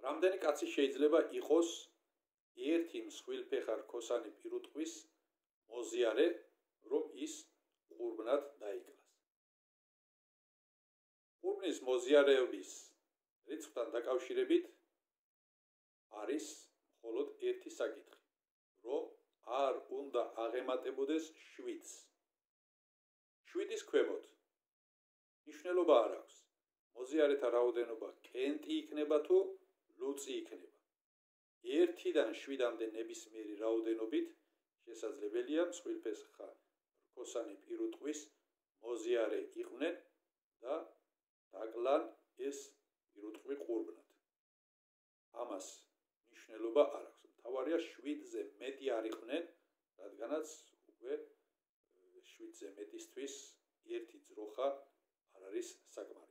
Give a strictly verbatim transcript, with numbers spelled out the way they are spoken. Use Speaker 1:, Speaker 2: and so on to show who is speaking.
Speaker 1: რამდენი კაცი შეიძლება იყოს ერთი მსხვილფეხა რქოსანი პირუტყვის მოზიარე, რომ ის ყურბნად დაიკლას. ყურბნის მოზიარეობის რიცხვთან დაკავშირებით არის მხოლოდ ერთი საკითხი, რომ არ უნდა აღემატებოდეს შვიდს. შვიდის ქვემოთ მნიშვნელობა არ აქვს. მოზიარეთა რაოდენობა კენტი იქნება თუ ლუწი იქნება. ერთიდან შვიდამდე ნებისმიერი რაოდენობით შესაძლებელია მსხვილფეხა რქოსანი პირუტყვის მოზიარე იყვნენ და დაკლან ეს პირუტყვი ყურბნად. ამას მნიშვნელობა არ აქვს. მთავარია შვიდზე მეტი არ იყვნენ, რადგანაც უკვე შვიდზე მეტისთვის ერთი ძროხა არ არის საკმარისი.